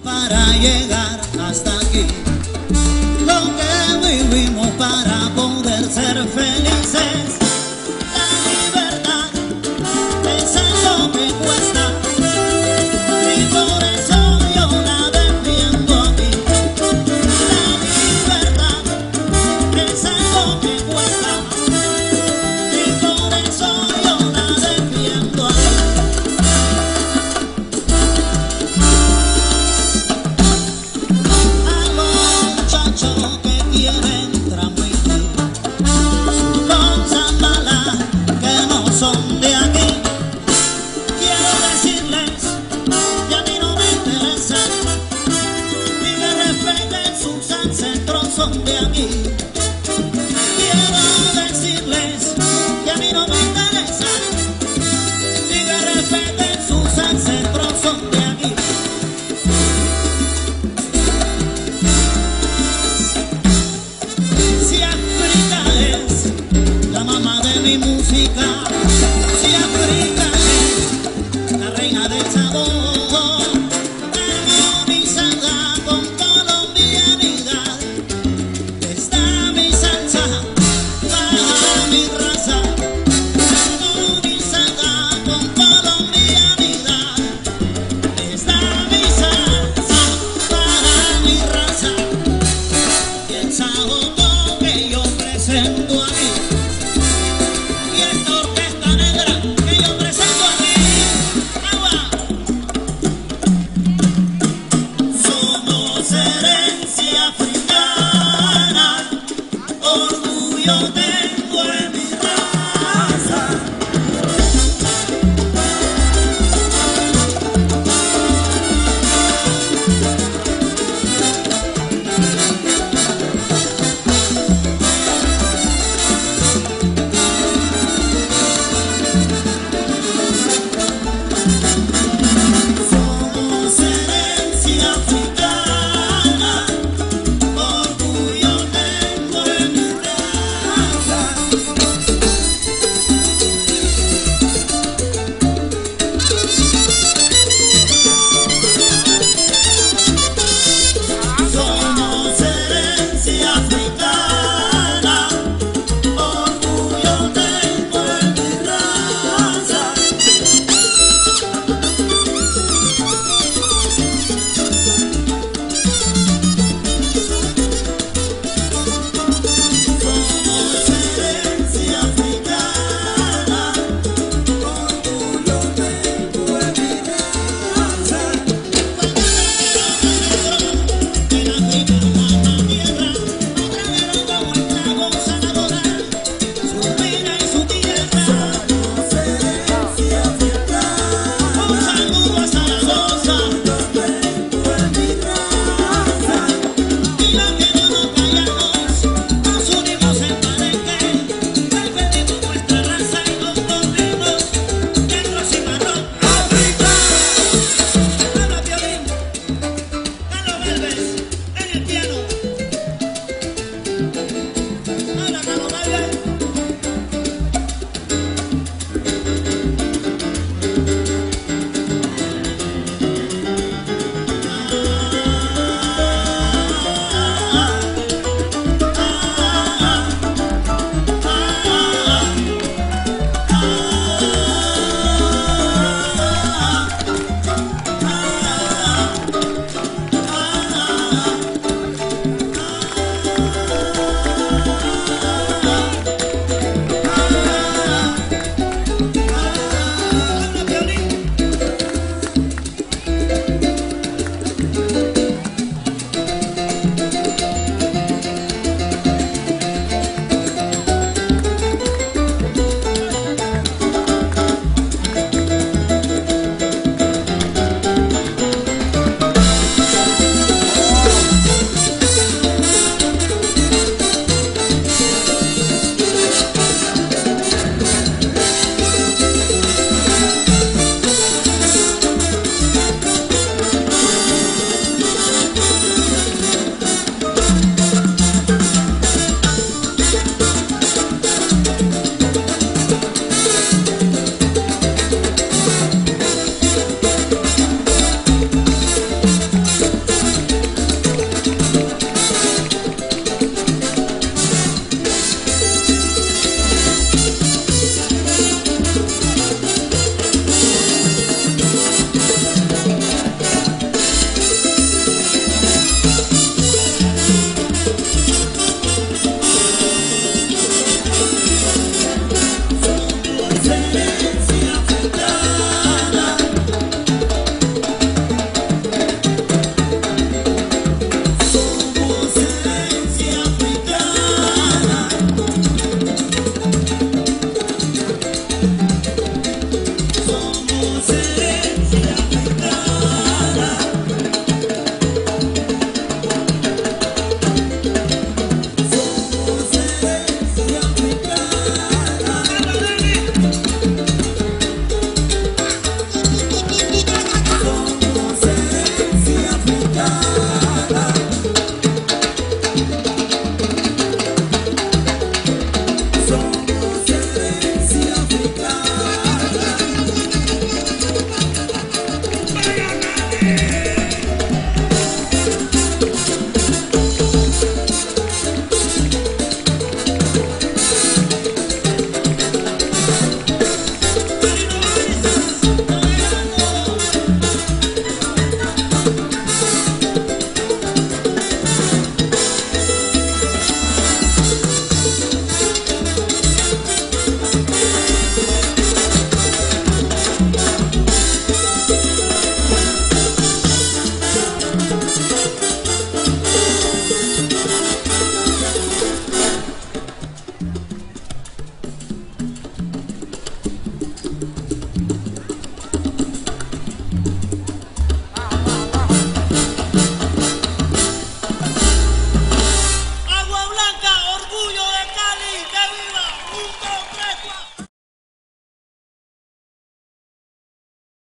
Para llegar hasta aquí, lo que vivimos para poder ser felices. La libertad es algo que cuesta y por eso yo la defiendo aquí. La libertad es algo que cuesta y por eso yo la defiendo aquí. Que quieren transmitir cosas malas que no son de aquí. Quiero decirles que a mí no me interesa ni que respeten sus ancestros son de aquí. Quiero decirles que a mí no me interesa ni que respeten sus